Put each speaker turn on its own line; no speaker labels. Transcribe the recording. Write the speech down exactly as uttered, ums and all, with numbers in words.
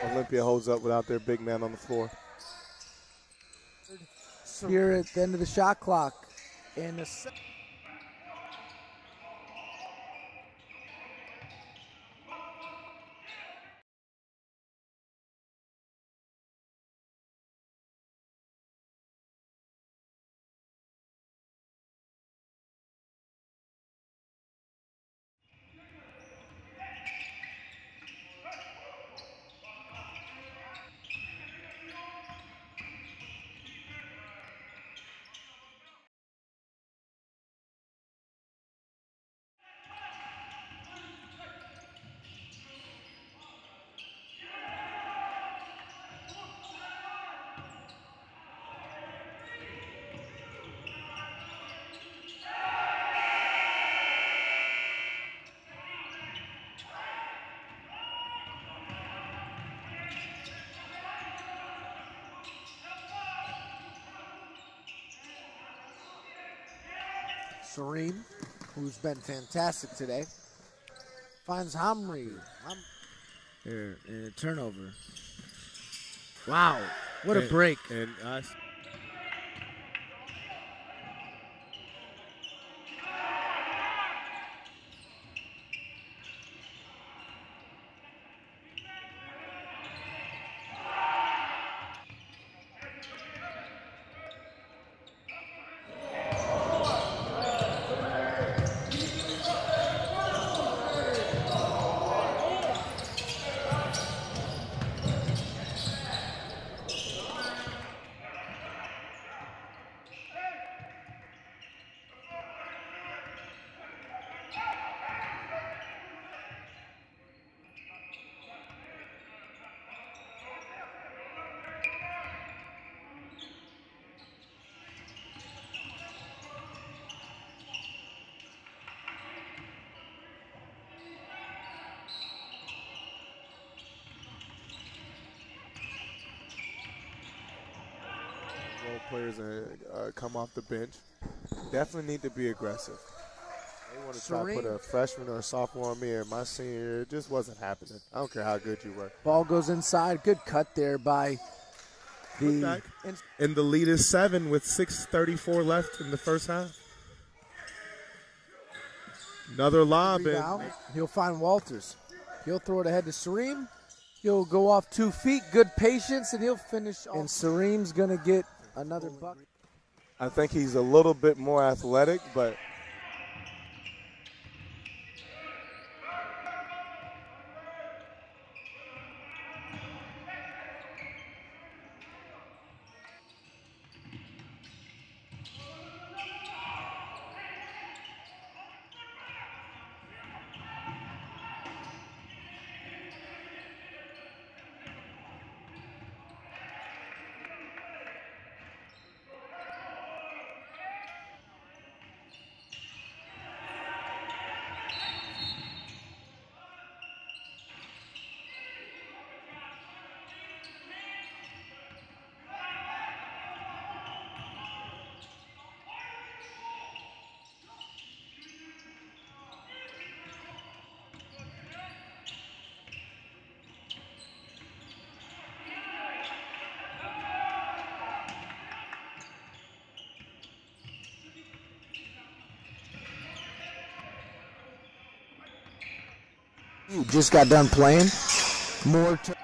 Olympia holds up without their big man on the floor.
Here at the end of the shot clock. In the Sareem, who's been fantastic today, finds Hamri. Hum there, and a turnover. Wow, what a
and,
break.
And I role players uh, uh, come off the bench definitely need to be aggressive. They want to try to put a freshman or a sophomore on me, and my senior year, it just wasn't happening. I don't care how good you were.
Ball goes inside. Good cut there by the.
Back. And the lead is seven with six thirty-four left in the first half. Another lob. And
he'll find Walters. He'll throw it ahead to Sareem. He'll go off two feet. Good patience, and he'll finish. And Sareem's going to get another buck.
I think he's a little bit more athletic, but
Just got done playing. More.